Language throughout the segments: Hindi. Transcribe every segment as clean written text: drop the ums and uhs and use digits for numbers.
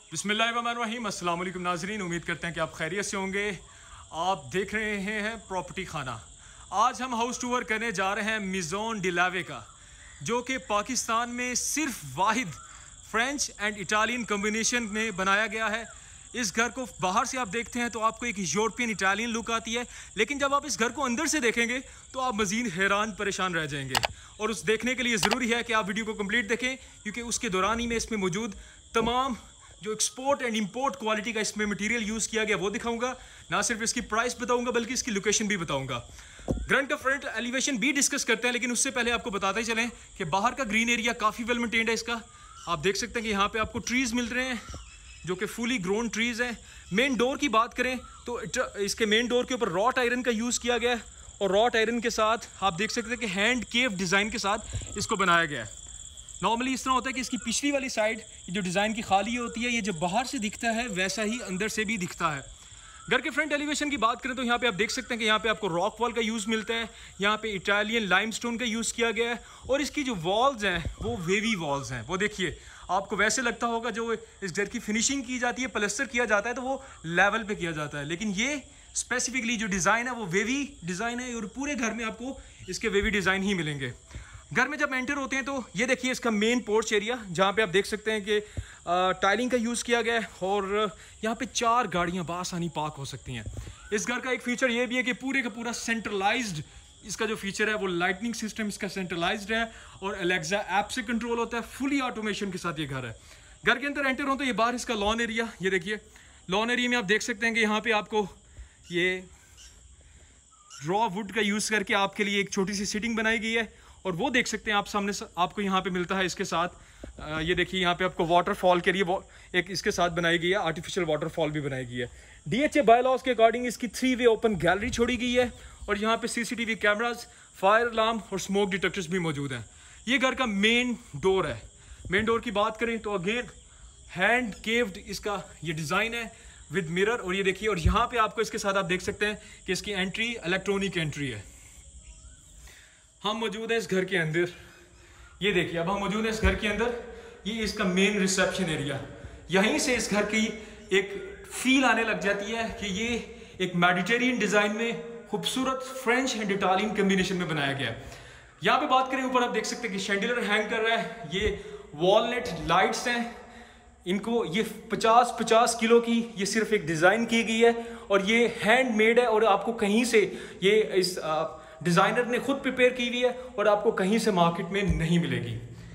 बिस्मिल्लाहिर्रहमानिर्रहीम। अस्सलाम वालेकुम नाज़रीन, उम्मीद करते हैं कि आप खैरियत से होंगे। आप देख रहे हैं प्रॉपर्टी खाना। आज हम हाउस टूर करने जा रहे हैं मेज़ोन डिलावे का, जो कि पाकिस्तान में सिर्फ वाहिद फ्रेंच एंड इटालियन कम्बिनेशन में बनाया गया है। इस घर को बाहर से आप देखते हैं तो आपको एक यूरोपियन इटालियन लुक आती है, लेकिन जब आप इस घर को अंदर से देखेंगे तो आप मज़ीद हैरान परेशान रह जाएंगे। और उस देखने के लिए ज़रूरी है कि आप वीडियो को कंप्लीट देखें, क्योंकि उसके दौरान ही में इसमें मौजूद तमाम जो एक्सपोर्ट एंड इंपोर्ट क्वालिटी का इसमें मटेरियल यूज़ किया गया वो दिखाऊंगा। ना सिर्फ इसकी प्राइस बताऊंगा बल्कि इसकी लोकेशन भी बताऊंगा। ग्राउंड का फ्रंट एलिवेशन भी डिस्कस करते हैं, लेकिन उससे पहले आपको बताते ही चलें कि बाहर का ग्रीन एरिया काफ़ी वेल मेंटेन्ड है। इसका आप देख सकते हैं कि यहाँ पे आपको ट्रीज़ मिल रहे हैं जो कि फुली ग्रोन ट्रीज़ हैं। मेन डोर की बात करें तो इसके मेन डोर के ऊपर रॉट आयरन का यूज़ किया गया है, और रॉट आयरन के साथ आप देख सकते हैं कि हैंड केव डिज़ाइन के साथ इसको बनाया गया है। नॉर्मली इस तरह होता है कि इसकी पिछली वाली साइड जो डिज़ाइन की खाली होती है, ये जब बाहर से दिखता है वैसा ही अंदर से भी दिखता है। घर के फ्रंट एलिवेशन की बात करें तो यहाँ पे आप देख सकते हैं कि यहाँ पे आपको रॉक वॉल का यूज़ मिलता है, यहाँ पे इटालियन लाइमस्टोन का यूज़ किया गया है, और इसकी जो वॉल्स हैं वो वेवी वॉल्स हैं। वो देखिए, आपको वैसे लगता होगा जो इस घर की फिनिशिंग की जाती है, प्लास्टर किया जाता है तो वो लेवल पे किया जाता है, लेकिन ये स्पेसिफिकली जो डिज़ाइन है वो वेवी डिज़ाइन है, और पूरे घर में आपको इसके वेवी डिज़ाइन ही मिलेंगे। घर में जब एंटर होते हैं तो ये देखिए इसका मेन पोर्च एरिया, जहाँ पे आप देख सकते हैं कि टाइलिंग का यूज़ किया गया है, और यहाँ पे 4 गाड़ियाँ बासानी पार्क हो सकती हैं। इस घर का एक फीचर ये भी है कि पूरे का पूरा सेंट्रलाइज्ड इसका जो फीचर है वो लाइटनिंग सिस्टम इसका सेंट्रलाइज्ड है, और एलेक्सा ऐप से कंट्रोल होता है। फुली ऑटोमेशन के साथ ये घर है। घर के अंदर एंटर हो तो ये बाहर इसका लॉन एरिया, ये देखिए लॉन एरिया में आप देख सकते हैं कि यहाँ पे आपको ये रॉ वुड का यूज़ करके आपके लिए एक छोटी सी सिटिंग बनाई गई है, और वो देख सकते हैं आप सामने आपको यहाँ पे मिलता है इसके साथ। ये देखिए यहाँ पे आपको वाटरफॉल के लिए वो एक इसके साथ बनाई गई है, आर्टिफिशियल वाटरफॉल भी बनाई गई है। DHA बायलॉज के अकॉर्डिंग इसकी 3 वे ओपन गैलरी छोड़ी गई है, और यहाँ पे CCTV कैमराज, फायर अलार्म और स्मोक डिटेक्टर्स भी मौजूद हैं। ये घर का मेन डोर है। मेन डोर की बात करें तो अगेन हैंड केव्ड इसका ये डिज़ाइन है विद मिरर, और ये देखिए, और यहाँ पे आपको इसके साथ आप देख सकते हैं कि इसकी एंट्री इलेक्ट्रॉनिक एंट्री है। हम मौजूद है इस घर के अंदर, ये देखिए अब हम मौजूद है इस घर के अंदर। ये इसका मेन रिसेप्शन एरिया, यहीं से इस घर की एक फील आने लग जाती है कि ये एक मेडिटेरियन डिज़ाइन में खूबसूरत फ्रेंच एंड इटालियन कम्बिनेशन में बनाया गया है। यहाँ पे बात करें ऊपर आप देख सकते हैं कि शैंडिलियर हैंग कर रहा है। ये वॉलनट लाइट्स हैं, इनको ये 50-50 किलो की ये सिर्फ एक डिज़ाइन की गई है, और ये हैंडमेड है, और आपको कहीं से ये इस डिज़ाइनर ने खुद प्रिपेयर की हुई है, और आपको कहीं से मार्केट में नहीं मिलेगी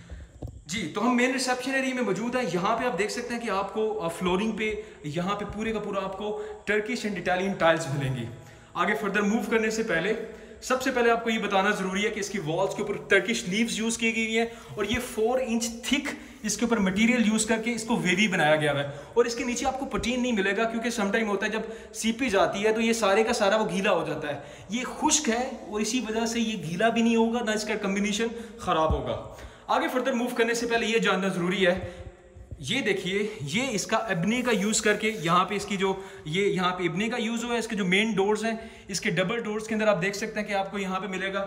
जी। तो हम मेन रिसेप्शन एरिया में मौजूद है। यहाँ पे आप देख सकते हैं कि आपको फ्लोरिंग पे यहाँ पे पूरे का पूरा आपको टर्किश एंड इटालियन टाइल्स मिलेंगी। आगे फर्दर मूव करने से पहले सबसे पहले आपको ये बताना जरूरी है कि इसकी वॉल्स के ऊपर टर्किश लीव्स यूज की गई हैं, और ये 4 इंच थिक इसके ऊपर मटेरियल यूज करके इसको वेवी बनाया गया है। और इसके नीचे आपको पटीन नहीं मिलेगा, क्योंकि समटाइम होता है जब सीपी जाती है तो ये सारे का सारा वो गीला हो जाता है। ये खुश्क है और इसी वजह से ये गीला भी नहीं होगा, ना इसका कम्बिनेशन खराब होगा। आगे फर्दर मूव करने से पहले ये जानना जरूरी है, ये देखिए ये इसका इब्ने का यूज़ करके यहाँ पे इसकी जो ये यहाँ पे इब्ने का यूज़ हुआ है। इसके जो मेन डोर्स हैं, इसके डबल डोर्स के अंदर आप देख सकते हैं कि आपको यहाँ पे मिलेगा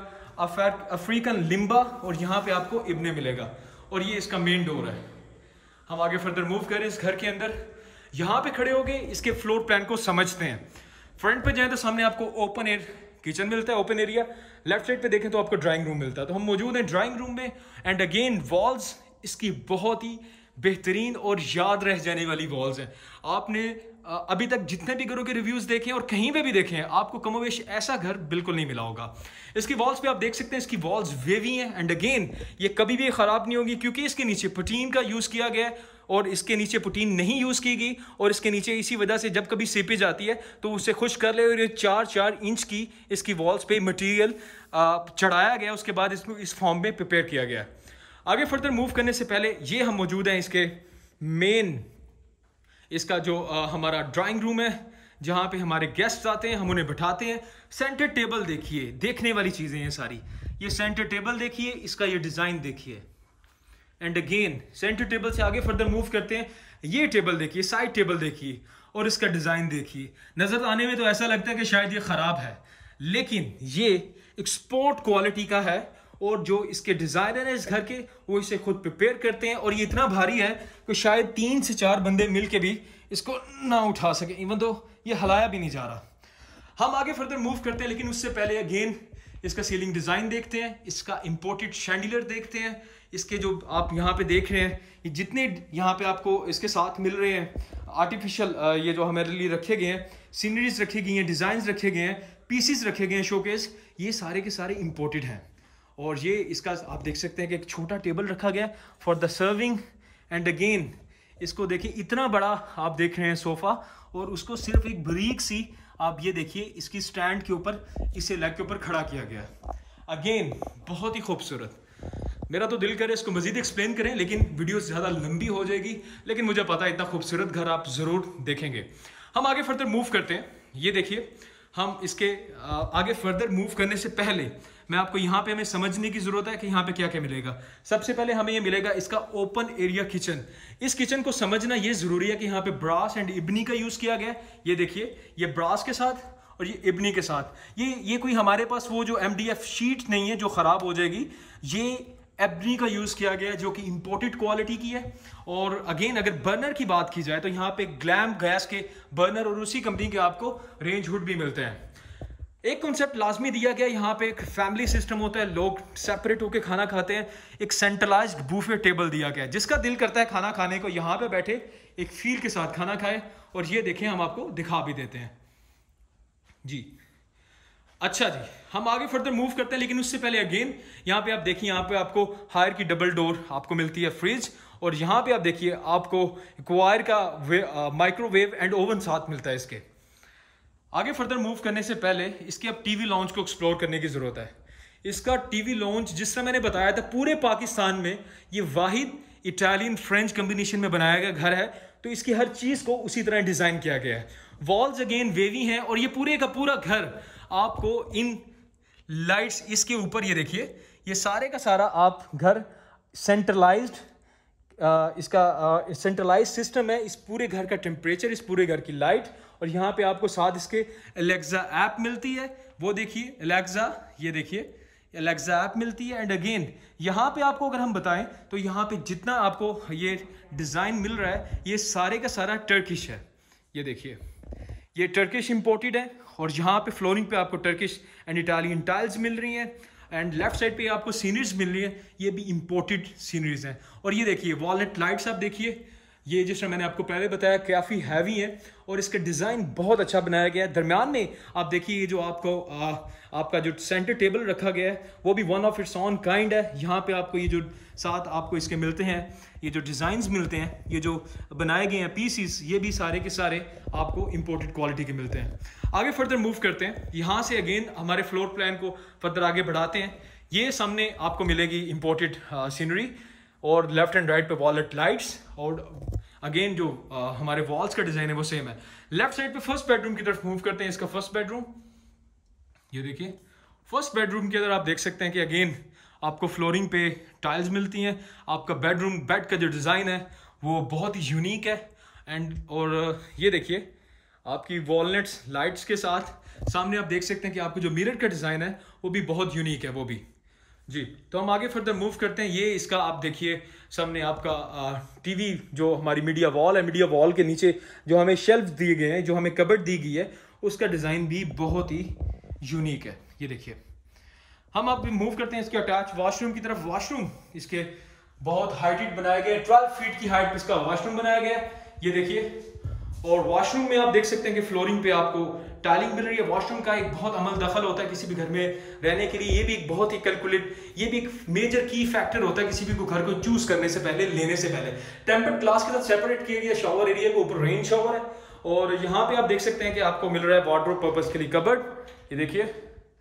अफ्रीकन लिम्बा, और यहाँ पे आपको इब्ने मिलेगा, और ये इसका मेन डोर है। हम आगे फर्दर मूव करें इस घर के अंदर। यहाँ पे खड़े हो गए इसके फ्लोर प्लान को समझते हैं। फ्रंट पे जाए तो सामने आपको ओपन एयर किचन मिलता है, ओपन एरिया। लेफ्ट साइड पे देखें तो आपको ड्राइंग रूम मिलता है। तो हम मौजूद हैं ड्राइंग रूम में, एंड अगेन वॉल्स इसकी बहुत ही बेहतरीन और याद रह जाने वाली वॉल्स हैं। आपने अभी तक जितने भी घरों के रिव्यूज देखे और कहीं पे भी देखे हैं, आपको कमोवेश ऐसा घर बिल्कुल नहीं मिला होगा। इसकी वॉल्स पे आप देख सकते हैं इसकी वॉल्स वेवी हैं, एंड अगेन ये कभी भी ख़राब नहीं होगी, क्योंकि इसके नीचे पुटीन का यूज़ किया गया है, और इसके नीचे पुटीन नहीं यूज़ की गई, और इसके नीचे इसी वजह से जब कभी सीपेज आती है तो उसे खुश कर ले, और ये 4-4 इंच की इसकी वॉल्स पे मटीरियल चढ़ाया गया, उसके बाद इसको इस फॉर्म में प्रिपेयर किया गया। आगे फर्दर मूव करने से पहले ये हम मौजूद हैं इसके मेन इसका जो हमारा ड्राइंग रूम है, जहाँ पे हमारे गेस्ट्स आते हैं, हम उन्हें बिठाते हैं। सेंटर टेबल देखिए, देखने वाली चीज़ें हैं सारी। ये सेंटर टेबल देखिए, इसका ये डिज़ाइन देखिए, एंड अगेन सेंटर टेबल से आगे फर्दर मूव करते हैं। ये टेबल देखिए, साइड टेबल देखिए, और इसका डिज़ाइन देखिए। नज़र आने में तो ऐसा लगता है कि शायद ये ख़राब है, लेकिन ये एक्सपोर्ट क्वालिटी का है, और जो इसके डिज़ाइनर हैं इस घर के वो इसे खुद प्रिपेयर करते हैं। और ये इतना भारी है कि शायद 3 से 4 बंदे मिल के भी इसको ना उठा सके, इवन तो ये हिलाया भी नहीं जा रहा। हम आगे फर्दर मूव करते हैं, लेकिन उससे पहले अगेन इसका सीलिंग डिज़ाइन देखते हैं, इसका इंपोर्टेड शैंडिलियर देखते हैं। इसके जो आप यहाँ पे देख रहे हैं, ये जितने यहाँ पे आपको इसके साथ मिल रहे हैं आर्टिफिशियल ये जो हमारे लिए रखे गए हैं, सीनरीज रखी गई हैं, डिज़ाइंस रखे गए हैं, पीसीस रखे गए हैं शोकेस, ये सारे के सारे इंपोर्टेड हैं। और ये इसका आप देख सकते हैं कि एक छोटा टेबल रखा गया for the serving. And again इसको देखिए, इतना बड़ा आप देख रहे हैं सोफ़ा, और उसको सिर्फ एक बारीक सी आप ये देखिए इसकी स्टैंड के ऊपर, इसे लेग के ऊपर खड़ा किया गया। अगेन बहुत ही खूबसूरत। मेरा तो दिल करे इसको मज़ीद एक्सप्लेन करें, लेकिन वीडियो ज़्यादा लंबी हो जाएगी, लेकिन मुझे पता है इतना खूबसूरत घर आप ज़रूर देखेंगे। हम आगे फर्दर मूव करते हैं। ये देखिए, हम इसके आगे फर्दर मूव करने से पहले मैं आपको यहाँ पे हमें समझने की ज़रूरत है कि यहाँ पे क्या क्या मिलेगा। सबसे पहले हमें ये मिलेगा इसका ओपन एरिया किचन। इस किचन को समझना ये ज़रूरी है कि यहाँ पे ब्रास एंड इब्नी का यूज़ किया गया है। ये देखिए, ये ब्रास के साथ और ये इब्नी के साथ, ये कोई हमारे पास वो जो MDF शीट नहीं है जो ख़राब हो जाएगी, ये एब्नी का यूज़ किया गया है जो कि इंपोर्टेड क्वालिटी की है। और अगेन अगर बर्नर की बात की जाए तो यहाँ पे ग्लैम गैस के बर्नर और उसी कंपनी के आपको रेंज हुड भी मिलते हैं। एक कॉन्सेप्ट लाजमी दिया गया, यहाँ पे एक फैमिली सिस्टम होता है, लोग सेपरेट होकर खाना खाते हैं। एक सेंट्रलाइज्ड बूफे टेबल दिया गया है, जिसका दिल करता है खाना खाने को यहाँ पे बैठे एक फील के साथ खाना खाए। और ये देखें, हम आपको दिखा भी देते हैं जी। अच्छा जी, हम आगे फर्दर मूव करते हैं, लेकिन उससे पहले अगेन यहाँ पे आप देखिए, यहाँ पे आपको हायर की डबल डोर आपको मिलती है फ्रिज। और यहाँ पे आप देखिए आपको क्वायर का माइक्रोवेव एंड ओवन साथ मिलता है इसके। आगे फर्दर मूव करने से पहले इसके अब टीवी लॉन्च को एक्सप्लोर करने की ज़रूरत है। इसका टीवी लॉन्च जिस तरह मैंने बताया था, पूरे पाकिस्तान में ये वाहिद इटालियन फ्रेंच कम्बिनेशन में बनाया गया घर है, तो इसकी हर चीज़ को उसी तरह डिज़ाइन किया गया है। वॉल्स अगेन वेवी हैं, और ये पूरे का पूरा घर आपको इन लाइट्स इसके ऊपर, ये देखिए, ये सारे का सारा आप घर सेंट्रलाइज्ड इसका सेंट्रलाइज्ड सिस्टम है। इस पूरे घर का टेम्परेचर, इस पूरे घर की लाइट, और यहाँ पे आपको साथ इसके एलेक्सा ऐप मिलती है। वो देखिए एलेक्सा, ये देखिए एलेक्सा ऐप मिलती है। एंड अगेन यहाँ पे आपको अगर हम बताएं तो यहाँ पे जितना आपको ये डिज़ाइन मिल रहा है, ये सारे का सारा टर्किश है। ये देखिए, ये टर्किश इंपोर्टेड है, और यहाँ पे फ्लोरिंग पे आपको टर्किश एंड इटालियन टाइल्स मिल रही हैं। एंड लेफ्ट साइड पे आपको सीनरीज मिल रही है, ये भी इंपोर्टेड सीनरीज हैं। और ये देखिए वॉलनट लाइट्स आप देखिए, ये जिस तरह मैंने आपको पहले बताया काफ़ी हैवी है, और इसका डिज़ाइन बहुत अच्छा बनाया गया है। दरम्यान में आप देखिए, ये जो आपको आपका जो सेंटर टेबल रखा गया है वो भी one of its own kind है। यहाँ पे आपको ये जो साथ आपको इसके मिलते हैं, ये जो डिज़ाइंस मिलते हैं, ये जो बनाए गए हैं पीसीस, ये भी सारे के सारे आपको इंपोर्टेड क्वालिटी के मिलते हैं। आगे फर्दर मूव करते हैं, यहाँ से अगेन हमारे फ्लोर प्लान को फर्दर आगे बढ़ाते हैं। ये सामने आपको मिलेगी इंपोर्टेड सीनरी, और लेफ्ट एंड राइट पे वॉलट लाइट्स, और अगेन जो हमारे वॉल्स का डिज़ाइन है वो सेम है। लेफ्ट साइड पे फर्स्ट बेडरूम की तरफ मूव करते हैं। इसका फर्स्ट बेडरूम, ये देखिए, फर्स्ट बेडरूम के अंदर आप देख सकते हैं कि अगेन आपको फ्लोरिंग पे टाइल्स मिलती हैं। आपका बेडरूम बेड का जो डिज़ाइन है वो बहुत ही यूनिक है। एंड और ये देखिए आपकी वॉलनट्स लाइट्स के साथ सामने आप देख सकते हैं कि आपको जो मिरर का डिज़ाइन है वो भी बहुत यूनिक है वो भी जी। तो हम आगे फर्दर मूव करते हैं। ये इसका आप देखिए सामने आपका टीवी जो हमारी मीडिया वॉल है, मीडिया वॉल के नीचे जो हमें शेल्फ दिए गए हैं, जो हमें कबर्ड दी गई है, उसका डिज़ाइन भी बहुत ही यूनिक है। ये देखिए, हम अब मूव करते हैं इसके अटैच वॉशरूम की तरफ। वॉशरूम इसके बहुत हाइटेड बनाया गया है, 12 फीट की हाइट पे इसका वॉशरूम बनाया गया है। ये देखिए, और वॉशरूम में आप देख सकते हैं कि फ्लोरिंग पे आपको टाइलिंग मिल रही है। वॉशरूम का एक बहुत अमल दखल होता है किसी भी घर में रहने के लिए, ये भी एक बहुत ही कैलकुलेट, ये भी एक मेजर की फैक्टर होता है किसी भी को घर को चूज करने से पहले, लेने से पहले। टेम्पर्ड ग्लास के साथ सेपरेट किया गया शावर एरिया के ऊपर रेन शावर है, और यहाँ पे आप देख सकते हैं कि आपको मिल रहा है वार्डरोब पर्पस के लिए कबर्ड। ये देखिए,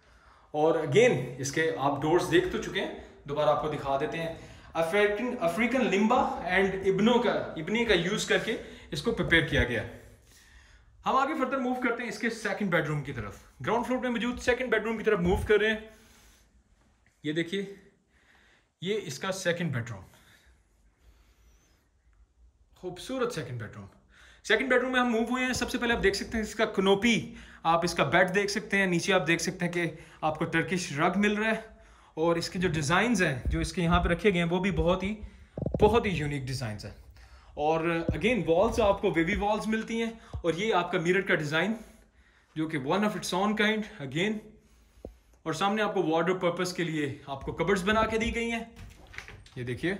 और अगेन इसके आप डोर्स देख तो चुके हैं, दोबारा आपको दिखा देते हैं। अफ्रीकन लिम्बा एंड इब्नी का यूज करके इसको प्रिपेयर किया गया है। हम आगे फर्दर मूव करते हैं इसके सेकंड बेडरूम की तरफ। ग्राउंड फ्लोर पे मौजूद सेकंड बेडरूम की तरफ मूव कर रहे हैं। ये देखिए, ये इसका सेकंड बेडरूम, खूबसूरत सेकंड बेडरूम। सेकंड बेडरूम में हम मूव हुए हैं। सबसे पहले आप देख सकते हैं इसका कनोपी, आप इसका बेड देख सकते हैं, नीचे आप देख सकते हैं कि आपको टर्किश रग मिल रहा है, और इसके जो डिज़ाइंस हैं जो इसके यहाँ पे रखे गए हैं वो भी बहुत ही यूनिक डिज़ाइंस हैं। और अगेन वॉल्स आपको वेवी वॉल्स मिलती हैं, और ये आपका मिरर का डिज़ाइन जो कि one of its own kind again. और सामने आपको वार्डरोब पर्पस के लिए आपको कबर्ड्स बना के दी गई हैं, ये देखिए।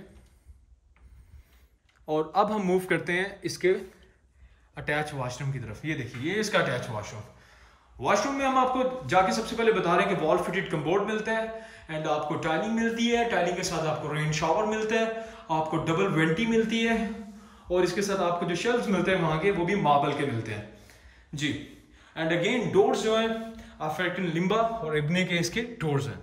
और अब हम मूव करते हैं इसके अटैच वॉशरूम की तरफ। ये देखिए, ये इसका अटैच वॉशरूम में हम आपको जाके सबसे पहले बता रहे हैं कि वॉल फिटेड कम्बोर्ड मिलता है, एंड आपको टाइलिंग मिलती है। टाइलिंग के साथ आपको रेन शावर मिलता है, आपको डबल वेंटी मिलती है, और इसके साथ आपको जो शेल्व्स मिलते हैं वहां के वो भी मार्बल के मिलते हैं जी। एंड अगेन डोर्स जो हैं अफेक्टिन लिम्बा और इब्ने के इसके डोर्स हैं।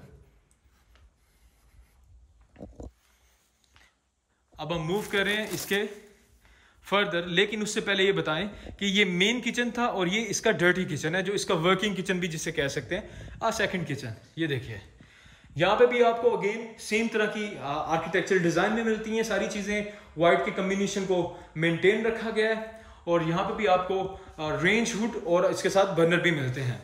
अब हम मूव कर रहे हैं इसके फर्दर, लेकिन उससे पहले ये बताएं कि ये मेन किचन था और ये इसका डर्टी किचन है, जो इसका वर्किंग किचन भी जिसे कह सकते हैं, सेकंड किचन। ये देखिए, यहाँ पे भी आपको अगेन सेम तरह की आर्किटेक्चरल डिजाइन में मिलती हैं सारी चीजें। वाइट के कम्बिनेशन को मेंटेन रखा गया है, और यहाँ पे भी आपको रेंज हुड और इसके साथ बर्नर भी मिलते हैं।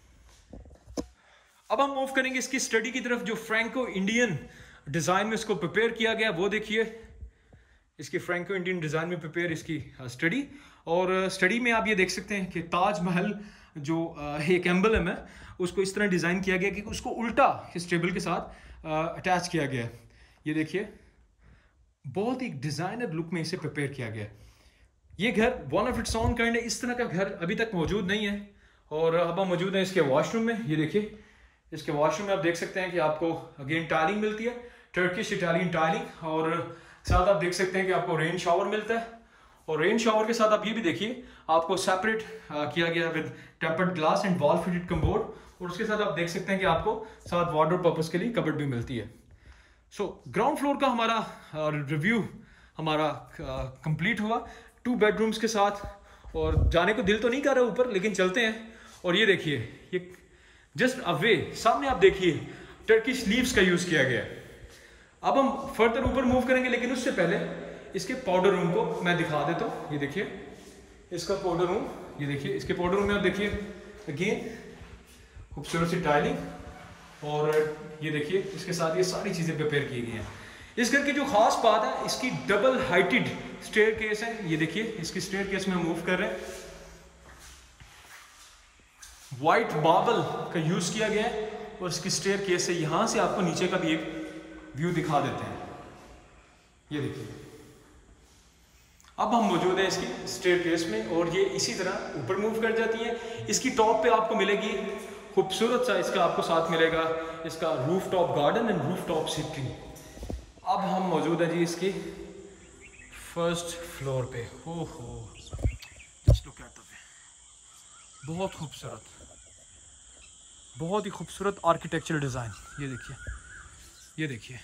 अब हम मूव करेंगे इसकी स्टडी की तरफ, जो फ्रैंको इंडियन डिजाइन में इसको प्रिपेयर किया गया। वो देखिए, इसकी फ्रैंको इंडियन डिजाइन में प्रिपेयर इसकी स्टडी। और स्टडी में आप ये देख सकते हैं कि ताजमहल जो एक एम्बलम है उसको इस तरह डिज़ाइन किया गया कि उसको उल्टा इस टेबल के साथ अटैच किया गया। ये देखिए, बहुत ही डिज़ाइनर लुक में इसे प्रिपेयर किया गया। ये घर one of its own kind है, इस तरह का घर अभी तक मौजूद नहीं है। और अब हम मौजूद हैं इसके वॉशरूम में। ये देखिए, इसके वॉशरूम में आप देख सकते हैं कि आपको अगेन टाइलिंग मिलती है, टर्किश इटालियन टाइलिंग, और साथ आप देख सकते हैं कि आपको रेन शावर मिलता है। और रेन शावर के साथ आप ये भी देखिए, आपको सेपरेट किया गया with tempered glass and wall fitted cupboard, और उसके साथ आप देख सकते हैं कि आपको साथ वार्डरोब पर्पस के लिए कबर्ड भी मिलती है। सो ग्राउंड फ्लोर का हमारा रिव्यू हमारा कंप्लीट हुआ 2 बेडरूम्स के साथ। और जाने को दिल तो नहीं कर रहा ऊपर, लेकिन चलते हैं। और ये देखिए, ये जस्ट अवे सामने आप देखिए टर्किश लीव्स का यूज किया गया है। अब हम फर्दर ऊपर मूव करेंगे, लेकिन उससे पहले इसके पाउडर रूम को मैं दिखा देता हूँ। ये देखिए, इसका पाउडर रूम, ये देखिए, इसके पाउडर रूम में आप देखिए अगेन खूबसूरत सी टाइलिंग, और ये देखिए इसके साथ ये सारी चीज़ें प्रिपेयर की गई हैं। इस घर की जो खास बात है, इसकी डबल हाइटेड स्टेयरकेस है। ये देखिए, इसकी स्टेयरकेस में हम मूव कर रहे हैं, वाइट मार्बल का यूज किया गया है, और इसकी स्टेयरकेस से यहाँ से आपको नीचे का भी एक व्यू दिखा देते हैं। ये देखिए, अब हम मौजूद हैं इसकी स्टेयरकेस में, और ये इसी तरह ऊपर मूव कर जाती है। इसकी टॉप पे आपको मिलेगी खूबसूरत सा, इसका आपको साथ मिलेगा इसका roof top garden and roof top sitting. अब हम मौजूद हैं जी इसकी फर्स्ट फ्लोर पे। हो just look at the way, बहुत खूबसूरत, बहुत ही खूबसूरत आर्किटेक्चरल डिज़ाइन। ये देखिए, ये देखिए,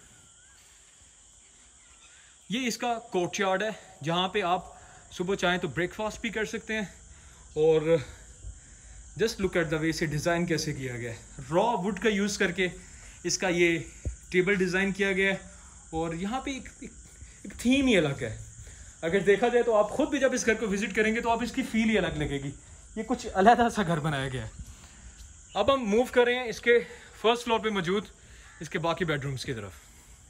ये इसका कोर्टयार्ड है, जहाँ पे आप सुबह चाहें तो ब्रेकफास्ट भी कर सकते हैं। और just look at the way इसे डिज़ाइन कैसे किया गया है। रॉ वुड का यूज़ करके इसका ये टेबल डिज़ाइन किया गया है, और यहाँ पे एक थीम ही अलग है। अगर देखा जाए तो आप खुद भी जब इस घर को विजिट करेंगे तो आप इसकी फील ही अलग लगेगी। ये कुछ अलग सा घर बनाया गया है। अब हम मूव कर रहे हैं इसके फर्स्ट फ्लोर पे मौजूद इसके बाकी बेडरूम्स की तरफ।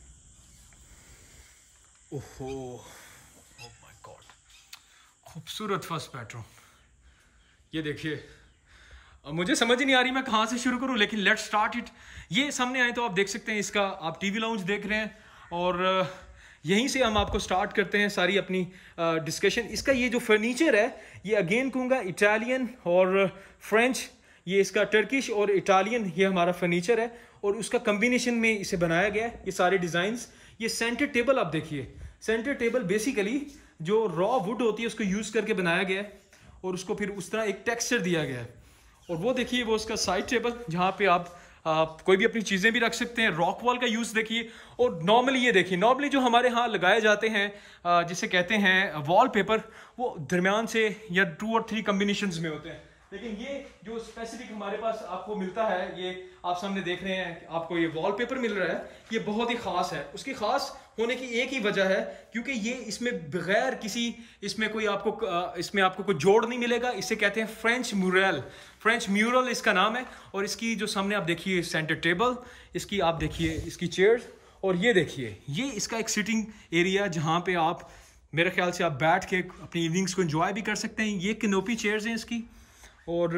ओहो, ओह माय गॉड, खूबसूरत फर्स्ट बेडरूम। ये देखिए, मुझे समझ ही नहीं आ रही मैं कहाँ से शुरू करूँ, लेकिन लेट्स स्टार्ट इट। ये सामने आए तो आप देख सकते हैं, इसका आप टीवी लाउंज देख रहे हैं, और यहीं से हम आपको स्टार्ट करते हैं सारी अपनी डिस्कशन। इसका ये जो फर्नीचर है, ये अगेन कहूँगा इटालियन और फ्रेंच, ये इसका टर्किश और इटालियन ये हमारा फर्नीचर है, और उसका कम्बिनेशन में इसे बनाया गया है ये सारे डिज़ाइंस। ये सेंटर टेबल आप देखिए, सेंटर टेबल बेसिकली जो रॉ वुड होती है उसको यूज़ करके बनाया गया है, और उसको फिर उस तरह एक टेक्सचर दिया गया है। और वो देखिए, वो उसका साइड टेबल जहाँ पे आप कोई भी अपनी चीज़ें भी रख सकते हैं। रॉक वॉल का यूज़ देखिए, और नॉर्मली ये देखिए, नॉर्मली जो हमारे यहाँ लगाए जाते हैं जिसे कहते हैं वॉल पेपर, वो दरमियान से या 2 और 3 कम्बिनेशंस में होते हैं। लेकिन ये जो स्पेसिफिक हमारे पास आपको मिलता है, ये आप सामने देख रहे हैं, आपको ये वॉलपेपर मिल रहा है, ये बहुत ही ख़ास है। उसकी ख़ास होने की एक ही वजह है क्योंकि ये इसमें बगैर किसी इसमें आपको कोई जोड़ नहीं मिलेगा। इसे कहते हैं फ्रेंच म्यूरल। फ्रेंच म्यूरल इसका नाम है। और इसकी जो सामने आप देखिए सेंटर टेबल, इसकी आप देखिए इसकी चेयर्स, और ये देखिए ये इसका एक सिटिंग एरिया जहाँ पे आप मेरे ख्याल से आप बैठ के अपनी इवनिंग्स को एंजॉय भी कर सकते हैं। ये कैनोपी चेयर्स हैं इसकी। और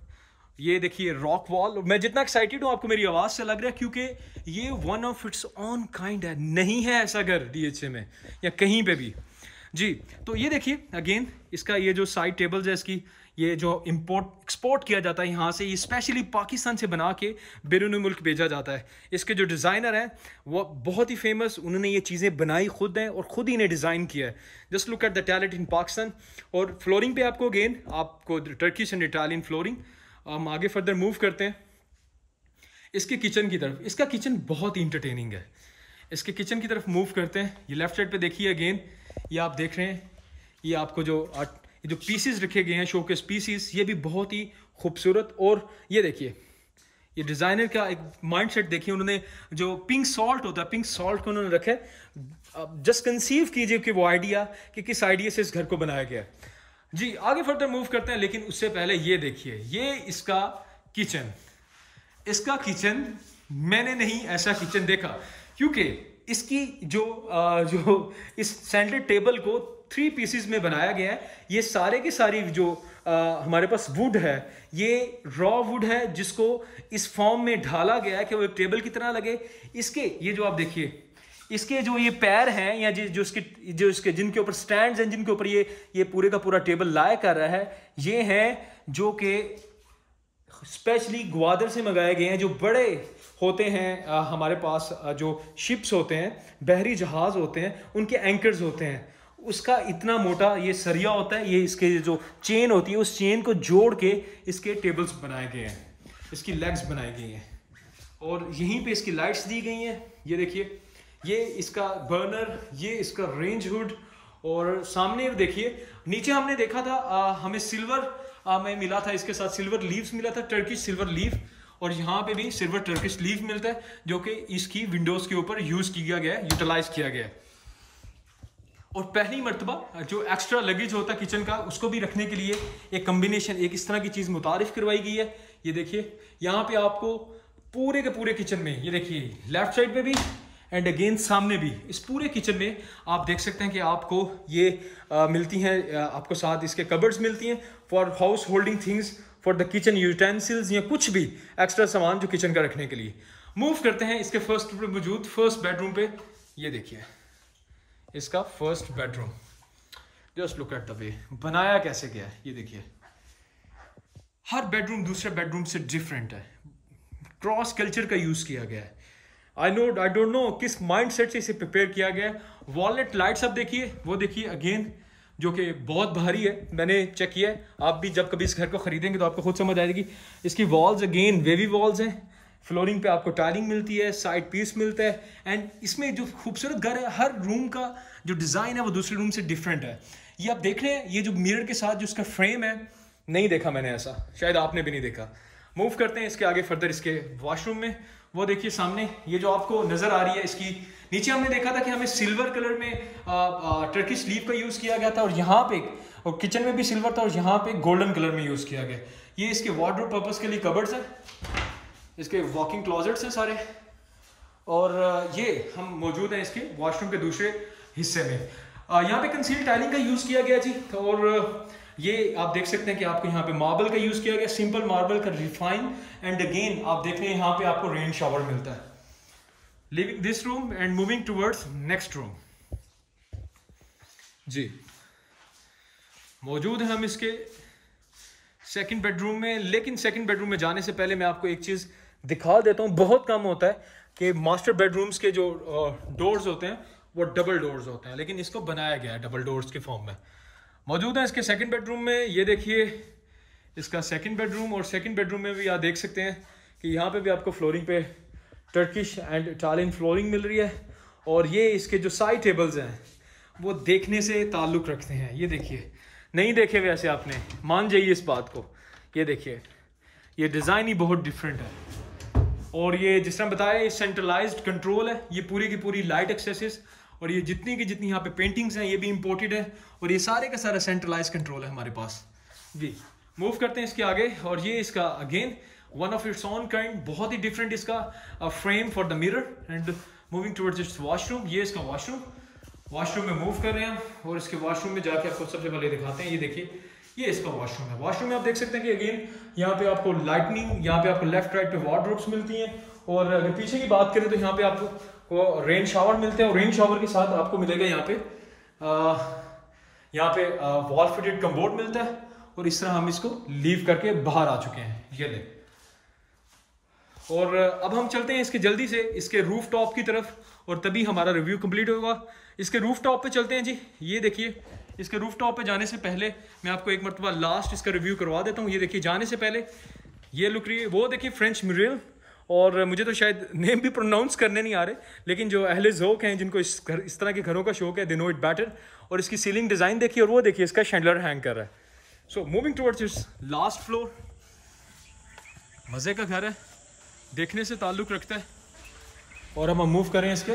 ये देखिए रॉक वॉल। मैं जितना एक्साइटेड हूँ आपको मेरी आवाज़ से लग रहा है क्योंकि ये one of its own kind है, नहीं है ऐसा घर डीएचए में या कहीं पे भी जी। तो ये देखिए अगेन इसका ये जो साइड टेबल्स है, इसकी ये जो एक्सपोर्ट किया जाता है यहाँ से, ये स्पेशली पाकिस्तान से बना के बैरून मुल्क भेजा जाता है। इसके जो डिज़ाइनर हैं वो बहुत ही फेमस, उन्होंने ये चीज़ें बनाई खुद हैं और ख़ुद ही इन्हें डिज़ाइन किया है। Just look at the talent in Pakistan. और फ्लोरिंग पे आपको अगेन आपको टर्किश एंड इटालियन फ्लोरिंग। हम आगे फर्दर मूव करते हैं इसके किचन की तरफ। इसका किचन बहुत ही इंटरटेनिंग है। इसके किचन की तरफ मूव करते हैं। ये लेफ्ट साइड पे देखिए अगेन, ये आप देख रहे हैं, ये आपको जो पीसीस रखे गए हैं शोकेस पीसीस, ये भी बहुत ही खूबसूरत। और ये देखिए ये डिज़ाइनर का एक माइंडसेट देखिए, उन्होंने जो पिंक सॉल्ट होता है, पिंक सॉल्ट को उन्होंने रखा है। जस्ट कंसीव कीजिए कि वो आइडिया कि किस आइडिया से इस घर को बनाया गया है जी। आगे फर्दर मूव करते हैं, लेकिन उससे पहले ये देखिए ये इसका किचन। इसका किचन मैंने नहीं ऐसा किचन देखा क्योंकि इसकी जो इस सेंटर टेबल को 3 पीसेस में बनाया गया है। ये सारे के सारी जो हमारे पास वुड है, ये रॉ वुड है जिसको इस फॉर्म में ढाला गया है कि वो एक टेबल की तरह लगे। इसके ये जो आप देखिए इसके जो ये पैर हैं या जो इसके जिनके ऊपर स्टैंड्स हैं, जिनके ऊपर ये पूरे का पूरा टेबल लाया कर रहा है, ये हैं जो कि स्पेशली ग्वादर से मंगाए गए हैं। जो बड़े होते हैं हमारे पास जो शिप्स होते हैं, बहरी जहाज होते हैं, उनके एंकर्स होते हैं, उसका इतना मोटा ये सरिया होता है। ये इसके जो चेन होती है उस चेन को जोड़ के इसके टेबल्स बनाए गए हैं, इसकी लेग्स बनाई गई हैं। और यहीं पे इसकी लाइट्स दी गई हैं। ये देखिए ये इसका बर्नर, ये इसका रेंज हुड। और सामने देखिए नीचे हमने देखा था हमें सिल्वर में मिला था, इसके साथ सिल्वर लीव्स मिला था, टर्किश सिल्वर लीव। और यहाँ पे भी सिल्वर टर्किश लीव मिलता है जो कि इसकी विंडोज़ के ऊपर यूज़ किया गया है, यूटिलाइज किया गया है। और पहली मर्तबा जो एक्स्ट्रा लगेज होता है किचन का, उसको भी रखने के लिए एक कम्बिनेशन, एक इस तरह की चीज़ मुतारिफ करवाई गई है। ये देखिए यहाँ पे आपको पूरे के पूरे किचन में, ये देखिए लेफ्ट साइड पे भी एंड अगेन सामने भी, इस पूरे किचन में आप देख सकते हैं कि आपको ये मिलती हैं, आपको साथ इसके कबर्ड्स मिलती हैं for house holding things, for the kitchen utensils या कुछ भी एक्स्ट्रा सामान जो किचन का रखने के लिए। मूव करते हैं इसके फर्स्ट बेडरूम पे। ये देखिए इसका first bedroom, just look at the way बनाया कैसे गया है। ये देखिए हर बेडरूम दूसरे बेडरूम से डिफरेंट है, क्रॉस कल्चर का यूज़ किया गया है। आई डोंट नो किस माइंड सेट से इसे प्रिपेयर किया गया है। वॉलनट लाइट्स आप देखिए, वो देखिए अगेन जो कि बहुत भारी है, मैंने चेक किया है। आप भी जब कभी इस घर को खरीदेंगे तो आपको खुद समझ आएगी। इसकी वॉल्स अगेन वेवी वॉल्स हैं, फ्लोरिंग पे आपको टाइलिंग मिलती है, साइड पीस मिलता है। एंड इसमें जो खूबसूरत घर है, हर रूम का जो डिज़ाइन है वो दूसरे रूम से डिफरेंट है। ये आप देख रहे हैं, ये जो मिरर के साथ जो इसका फ्रेम है, नहीं देखा मैंने ऐसा, शायद आपने भी नहीं देखा। मूव करते हैं इसके आगे फर्दर इसके वॉशरूम में। वो देखिए सामने ये जो आपको नज़र आ रही है, इसकी नीचे हमने देखा था कि हमें सिल्वर कलर में टर्किश लीफ का यूज़ किया गया था, और यहाँ पे और किचन में भी सिल्वर था, और यहाँ पे गोल्डन कलर में यूज़ किया गया। ये इसके वार्डरोब पर्पस के लिए कबर्ड्स हैं, इसके वॉकिंग क्लोजेट्स हैं सारे। और ये हम मौजूद हैं इसके वॉशरूम के दूसरे हिस्से में। यहाँ पे कंसील टाइलिंग का यूज़ किया गया जी। और ये आप देख सकते हैं कि आपको यहाँ पे मार्बल का यूज़ किया गया, सिंपल मार्बल का रिफाइन। एंड अगेन आप देख रहे हैं यहाँ पे आपको रेन शावर मिलता है। Living this room and moving towards next room जी। मौजूद है हम इसके सेकंड बेडरूम में, लेकिन सेकंड बेडरूम में जाने से पहले मैं आपको एक चीज़ दिखा देता हूँ। बहुत कम होता है कि मास्टर बेडरूम्स के जो डोर्स होते हैं वो डबल डोर्स होते हैं, लेकिन इसको बनाया गया है डबल डोर्स के फॉर्म में। मौजूद है इसके सेकंड बेडरूम में। ये देखिए इसका सेकंड बेडरूम, और सेकंड बेडरूम में भी आप देख सकते हैं कि यहाँ पे भी आपको फ्लोरिंग पे टर्किश एंड इटालियन फ्लोरिंग मिल रही है। और ये इसके जो साइड टेबल्स हैं वो देखने से ताल्लुक़ रखते हैं। ये देखिए, नहीं देखे वैसे आपने, मान जाइए इस बात को। ये देखिए, ये डिज़ाइन ही बहुत डिफरेंट है। और ये जिस तरह बताया, ये सेंट्रलाइज्ड कंट्रोल है, ये पूरी की पूरी लाइट एक्सेसेस, और ये जितनी की जितनी यहाँ पे पेंटिंग्स हैं ये भी इंपोर्टेड है, और ये सारे का सारा सेंट्रलाइज्ड कंट्रोल है हमारे पास जी। मूव करते हैं इसके आगे, और ये इसका again one of its own kind, बहुत ही डिफरेंट इसका frame for the mirror. And moving towards its washroom, ये इसका वॉशरूम में मूव कर रहे हैं, और इसके वॉशरूम में जाके आपको सबसे पहले दिखाते हैं। ये देखिए, ये इसका वॉशरूम है। वॉशरूम में आप देख सकते हैं कि अगेन यहाँ पे आपको लाइटनिंग, यहाँ पे आपको लेफ्ट राइट पे वार्डरोब्स मिलती हैं, और अगर पीछे की बात करें तो यहाँ पे आपको रेन शावर मिलते हैं, और रेन शावर के साथ आपको मिलेगा यहाँ पे वॉल फिटेड कम्बोर्ड मिलता है। और इस तरह हम इसको लीव करके बाहर आ चुके हैं, ये देख। और अब हम चलते हैं इसके जल्दी से इसके रूफ टॉप की तरफ, और तभी हमारा रिव्यू कंप्लीट होगा। इसके रूफ टॉप पे चलते हैं जी। ये देखिए, इसके रूफ टॉप पे जाने से पहले मैं आपको एक मरतबा लास्ट इसका रिव्यू करवा देता हूँ। ये देखिए, जाने से पहले ये लुक रही है, वो देखिए फ्रेंच मिरर, और मुझे तो शायद नेम भी प्रोनाउंस करने नहीं आ रहे, लेकिन जो अहले ज़ौक़ हैं, जिनको इस तरह के घरों का शौक है, दे नो इट बेटर। और इसकी सीलिंग डिज़ाइन देखिए, और वो देखिए इसका शैंडलर हैंग कर रहा है। So moving towards its last floor, मज़े का घर है, देखने से ताल्लुक़ रखता है। और हम मूव करें इसके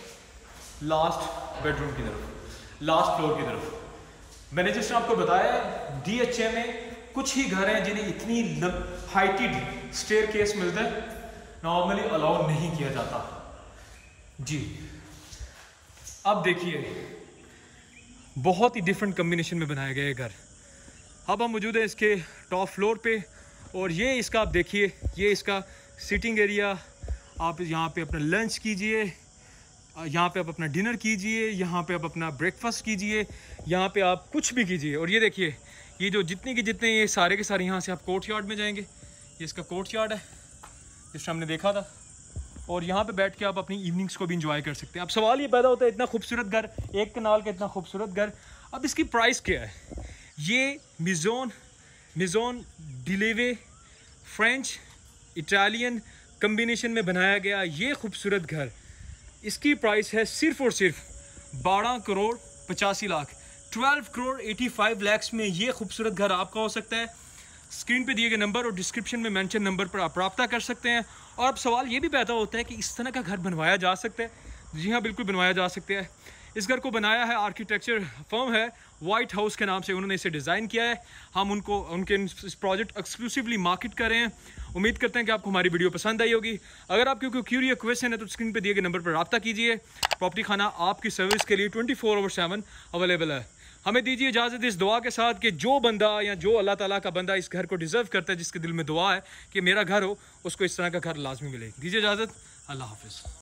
लास्ट बेडरूम की तरफ, लास्ट फ्लोर की तरफ। मैंने जिस तरह आपको बताया, DHA में कुछ ही घर हैं जिन्हें इतनी हाइटेड स्टेयरकेस मिलता है, नॉर्मली अलाउ नहीं किया जाता जी। अब देखिए, बहुत ही डिफरेंट कम्बिनेशन में बनाया गया है घर। अब हम मौजूद है इसके टॉप फ्लोर पे, और ये इसका आप देखिए, ये इसका सिटिंग एरिया। आप यहाँ पे अपना लंच कीजिए, यहाँ पे आप अपना डिनर कीजिए, यहाँ पे आप अपना ब्रेकफास्ट कीजिए, यहाँ पे आप कुछ भी कीजिए। और ये देखिए, ये जो जितने के जितने ये सारे के सारे यहाँ से आप कोर्ट यार्ड में जाएंगे। ये इसका कोर्ट यार्ड है जिस हमने देखा था, और यहाँ पे बैठ के आप अपनी इवनिंग्स को भी इंजॉय कर सकते हैं। अब सवाल ये पैदा होता है, इतना खूबसूरत घर, एक कनाल का इतना खूबसूरत घर, अब इसकी प्राइस क्या है? ये मिज़ोन डिलेवे फ्रेंच इटालियन कम्बिनेशन में बनाया गया ये खूबसूरत घर, इसकी प्राइस है सिर्फ और सिर्फ 12 करोड़ 85 लाख, 12 करोड़ 85 लाख में ये खूबसूरत घर आपका हो सकता है। स्क्रीन पे दिए गए नंबर और डिस्क्रिप्शन में मेंशन नंबर पर आप रब्ता कर सकते हैं। और अब सवाल ये भी पैदा होता है कि इस तरह का घर बनवाया जा सकता है? जी हाँ, बिल्कुल बनवाया जा सकता है। इस घर को बनाया है आर्किटेक्चर फर्म है वाइट हाउस के नाम से, उन्होंने इसे डिज़ाइन किया है। हम उनके इस प्रोजेक्ट एक्सक्लूसिवली मार्केट कर रहे हैं। उम्मीद करते हैं कि आपको हमारी वीडियो पसंद आई होगी। अगर आपके कोई क्यूरियस क्वेश्चन है तो स्क्रीन पे दिए गए नंबर पर रब्ता कीजिए। प्रॉपर्टी खाना आपकी सर्विस के लिए 24/7 अवेलेबल है। हमें दीजिए इजाज़त इस दुआ के साथ कि जो बंदा या जो अल्लाह ताला का बंदा इस घर को डिज़र्व करता है, जिसके दिल में दुआ है कि मेरा घर हो, उसको इस तरह का घर लाजमी मिले। दीजिए इजाज़त, अल्लाह हाफिज़।